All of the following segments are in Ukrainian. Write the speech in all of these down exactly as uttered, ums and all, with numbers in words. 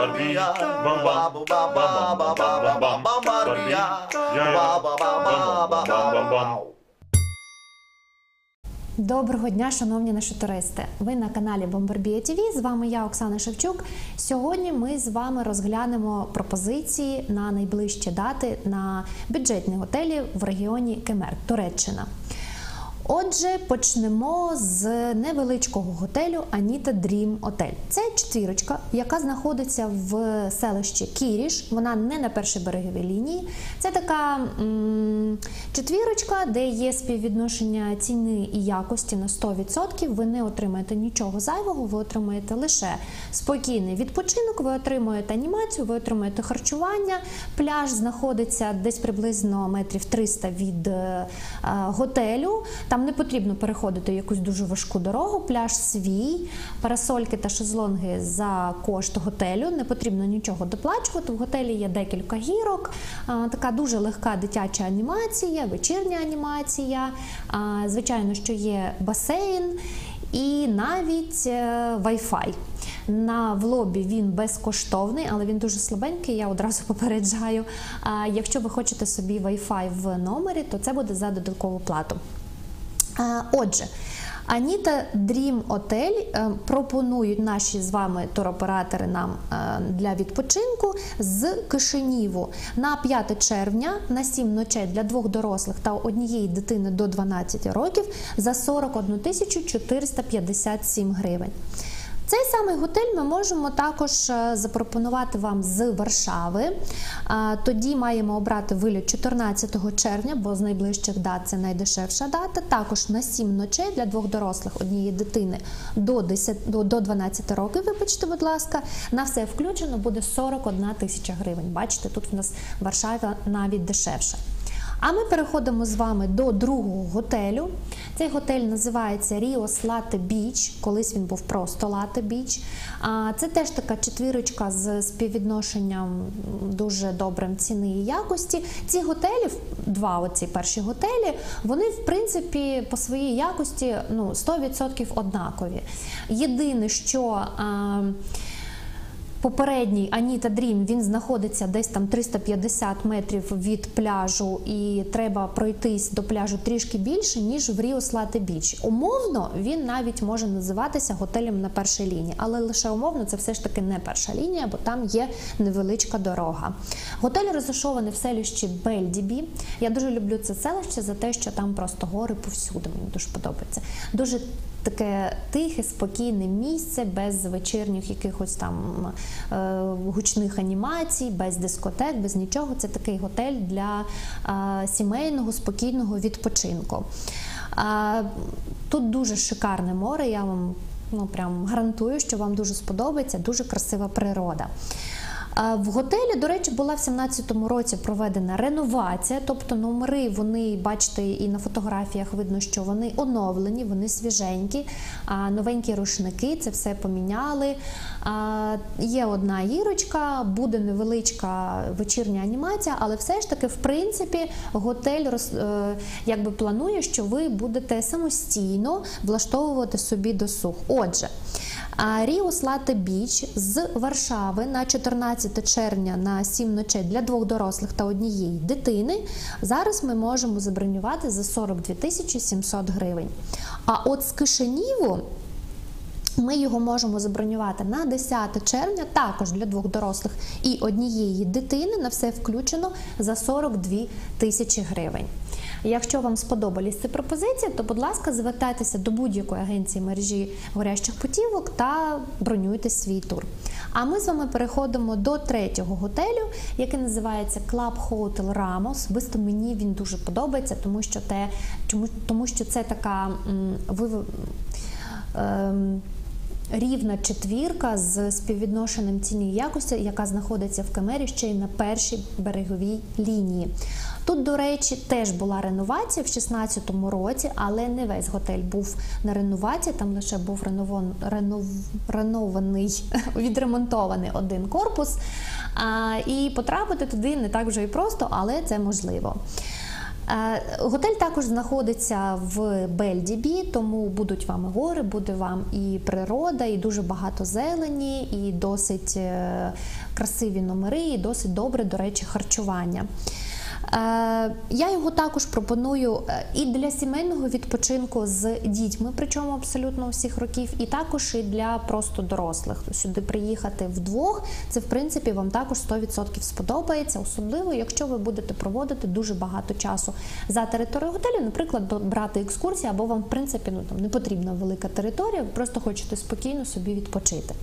Bambardia, ba ba ba ba ba ba ba Bambardia, ba ba ba ba ba ba. Доброго дня, шановні наші туристи! Ви на каналі Бомбарбія ТВ, з вами я, Оксана Шевчук. Сьогодні ми з вами розглянемо пропозиції на найближчі дати на бюджетні готелі в регіоні Кемер, Туреччина. Отже, почнемо з невеличкого готелю Аніта Дрім Отель. Це четвірочка, яка знаходиться в селищі Кіріш. Вона не на першій береговій лінії. Це така м четвірочка, де є співвідношення ціни і якості на сто відсотків. Ви не отримаєте нічого зайвого, ви отримаєте лише спокійний відпочинок, ви отримуєте анімацію, ви отримуєте харчування. Пляж знаходиться десь приблизно метрів триста від е, готелю. Там не потрібно переходити якусь дуже важку дорогу, пляж свій, парасольки та шезлонги за кошт готелю, не потрібно нічого доплачувати. В готелі є декілька гірок, така дуже легка дитяча анімація, вечірня анімація, звичайно, що є басейн і навіть Wi-Fi. На в лобі він безкоштовний, але він дуже слабенький, я одразу попереджаю. Якщо ви хочете собі Wi-Fi в номері, то це буде за додаткову плату. Отже, Аніта Дрім Отель пропонують наші з вами туроператори нам для відпочинку з Кишиніву на п'яте червня на сім ночей для двох дорослих та однієї дитини до дванадцяти років за сорок одну тисячу чотириста п'ятдесят сім гривень. Цей самий готель ми можемо також запропонувати вам з Варшави. Тоді маємо обрати виліт чотирнадцятого червня, бо з найближчих дат це найдешевша дата. Також на сім ночей для двох дорослих, однієї дитини до, десяти, до дванадцяти років, вибачте, будь ласка. На все включено буде сорок одна тисяча гривень. Бачите, тут в нас Варшава навіть дешевша. А ми переходимо з вами до другого готелю. Цей готель називається Ріос Лате Біч, колись він був просто Лате Біч. Це теж така четвірочка з співвідношенням дуже добрим ціни і якості. Ці готелі, два оці перші готелі, вони в принципі по своїй якості ну, сто відсотків однакові. Єдине, що попередній Аніта Дрім, він знаходиться десь там триста п'ятдесят метрів від пляжу і треба пройтись до пляжу трішки більше, ніж в Ріос Лате Біч. Умовно він навіть може називатися готелем на першій лінії, але лише умовно це все ж таки не перша лінія, бо там є невеличка дорога. Готель розташований в селищі Бельдібі. Я дуже люблю це селище за те, що там просто гори повсюди, мені дуже подобається. Дуже таке тихе, спокійне місце, без вечірніх якихось там е, гучних анімацій, без дискотек, без нічого. Це такий готель для е, сімейного, спокійного відпочинку. Е, тут дуже шикарне море, я вам ну, прям гарантую, що вам дуже сподобається, дуже красива природа. В готелі, до речі, була в сімнадцятому році проведена реновація, тобто номери, вони, бачите, і на фотографіях видно, що вони оновлені, вони свіженькі, новенькі рушники, це все поміняли. Є одна гірочка, буде невеличка вечірня анімація, але все ж таки, в принципі, готель роз, якби планує, що ви будете самостійно влаштовувати собі досуг. Отже, Ріос Лате Біч з Варшави на чотирнадцяте червня на сім ночей для двох дорослих та однієї дитини зараз ми можемо забронювати за сорок дві тисячі сімсот гривень. А от з Кишиніву ми його можемо забронювати на десяте червня, також для двох дорослих і однієї дитини, на все включено за сорок дві тисячі гривень. Якщо вам сподобались ці пропозиції, то, будь ласка, звертайтеся до будь-якої агенції мережі горящих путівок та бронюйте свій тур. А ми з вами переходимо до третього готелю, який називається Club Hotel Ramos. Особисто мені він дуже подобається, тому що, те, чому, тому що це така м, ви, ем, рівна четвірка з співвідношенням ціни і якості, яка знаходиться в Кемері ще й на першій береговій лінії. Тут, до речі, теж була реновація в шістнадцятому році, але не весь готель був на реновації, там лише був реновон, ренов, ренований, відремонтований один корпус. А, і потрапити туди не так вже і просто, але це можливо. Готель також знаходиться в Бельдібі, тому будуть вам і гори, буде вам і природа, і дуже багато зелені, і досить красиві номери, і досить добре, до речі, харчування. Я його також пропоную і для сімейного відпочинку з дітьми, причому абсолютно всіх років, і також і для просто дорослих. Сюди приїхати вдвох, це в принципі вам також сто відсотків сподобається, особливо якщо ви будете проводити дуже багато часу за територією готелю, наприклад, брати екскурсії, або вам в принципі ну, там, не потрібна велика територія, ви просто хочете спокійно собі відпочити.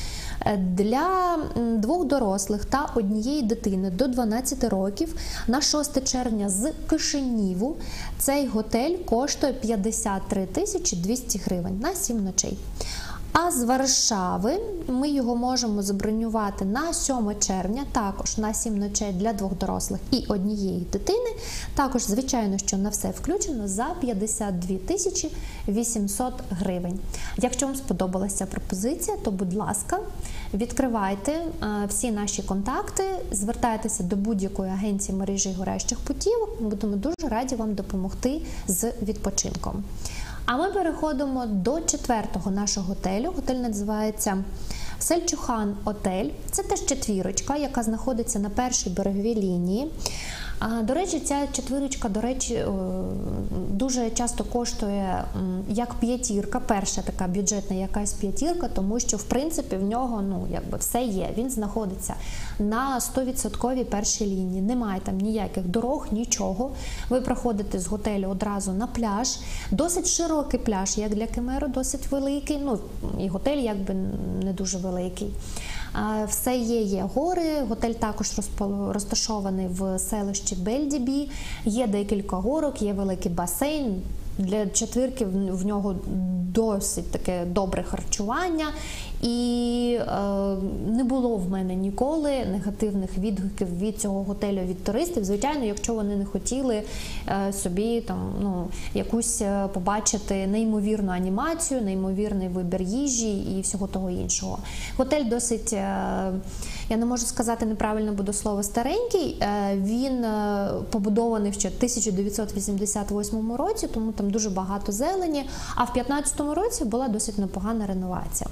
Для двох дорослих та однієї дитини до дванадцяти років на шосте червня з Кишиніву цей готель коштує п'ятдесят три тисячі двісті гривень на сім ночей. А з Варшави ми його можемо забронювати на сьоме червня, також на сім ночей для двох дорослих і однієї дитини. Також, звичайно, що на все включено за п'ятдесят дві тисячі вісімсот гривень. Якщо вам сподобалася пропозиція, то, будь ласка, відкривайте всі наші контакти, звертайтеся до будь-якої агенції мережі горящих путівок. Ми будемо дуже раді вам допомогти з відпочинком. А ми переходимо до четвертого нашого готелю. Готель називається Сельчухан Отель. Це теж четвірочка, яка знаходиться на першій береговій лінії. До речі, ця четвірочка, до речі, дуже часто коштує як п'ятірка, перша така бюджетна якась п'ятірка, тому що, в принципі, в нього, ну, якби все є. Він знаходиться на сто відсотків першій лінії, немає там ніяких дорог, нічого. Ви проходите з готелю одразу на пляж. Досить широкий пляж, як для Кемеру, досить великий, ну, і готель якби не дуже великий. Все є, є гори, готель також розташований в селищі Бельдібі, є декілька горок, є великий басейн, для четвірки в нього досить таке добре харчування, і е, не було в мене ніколи негативних відгуків від цього готелю від туристів. Звичайно, якщо вони не хотіли е, собі там, ну, якусь побачити неймовірну анімацію, неймовірний вибір їжі і всього того іншого. Готель досить, е, я не можу сказати неправильно буде слово, старенький, е, він е, побудований ще в тисяча дев'ятсот вісімдесят восьмому році, тому там дуже багато зелені, а в п'ятнадцятому році була досить непогана реновація.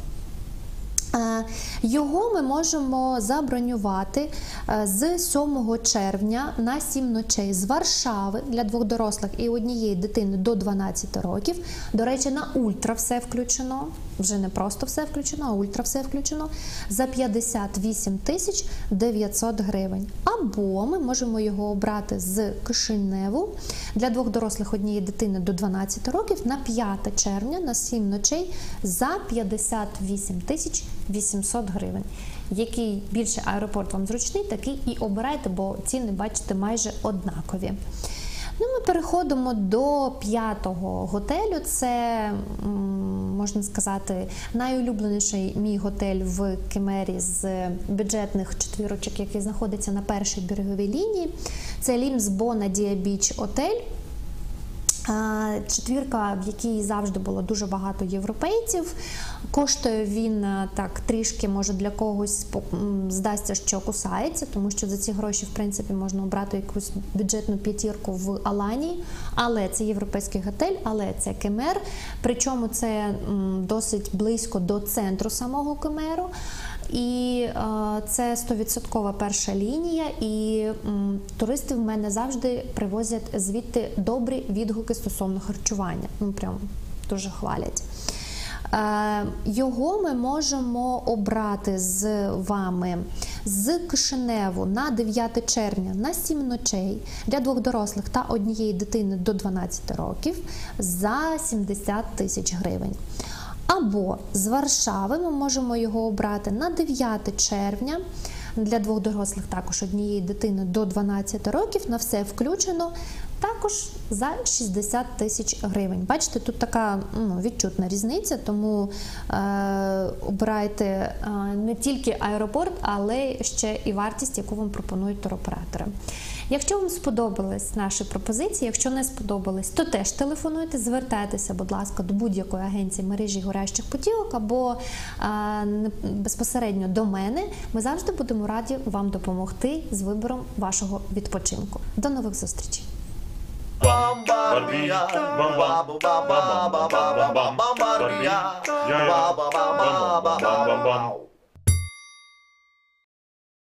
Його ми можемо забронювати з сьомого червня на сім ночей з Варшави для двох дорослих і однієї дитини до дванадцяти років. До речі, на ультра все включено, вже не просто все включено, а ультра все включено, за п'ятдесят вісім тисяч дев'ятсот гривень. Або ми можемо його обрати з Кишиневу для двох дорослих однієї дитини до дванадцяти років на п'яте червня на сім ночей за п'ятдесят вісім тисяч вісімсот гривень. Який більше аеропорт вам зручний, такий і обирайте, бо ціни, бачите, майже однакові. Ну, ми переходимо до п'ятого готелю. Це, можна сказати, найулюбленіший мій готель в Кемері з бюджетних четвірочок, який знаходиться на першій береговій лінії. Це Лімсбона Дія Біч Отель. Четвірка, в якій завжди було дуже багато європейців. Коштує він так трішки, може для когось здасться, що кусається, тому що за ці гроші, в принципі, можна обрати якусь бюджетну п'ятірку в Аланії. Але це європейський готель, але це Кемер. Причому це досить близько до центру самого Кемеру. І е, це сто відсотків перша лінія, і м, туристи в мене завжди привозять звідти добрі відгуки стосовно харчування. Ну, прям дуже хвалять. Е, його ми можемо обрати з вами з Кишиневу на дев'яте червня на сім ночей для двох дорослих та однієї дитини до дванадцяти років за сімдесят тисяч гривень. Або з Варшави ми можемо його обрати на дев'яте червня для двох дорослих, також однієї дитини до дванадцяти років, на все включено, також за шістдесят тисяч гривень. Бачите, тут така ну, відчутна різниця, тому е, обирайте е, не тільки аеропорт, але ще і вартість, яку вам пропонують туроператори. Якщо вам сподобались наші пропозиції, якщо не сподобались, то теж телефонуйте, звертайтеся, будь ласка, до будь-якої агенції мережі горящих путівок або а, безпосередньо до мене. Ми завжди будемо раді вам допомогти з вибором вашого відпочинку. До нових зустрічей! Бомбардія, ба-ба-ба-ба-ба-ба-ба-бомбардія, ба-ба-ба-ба-ба-ба.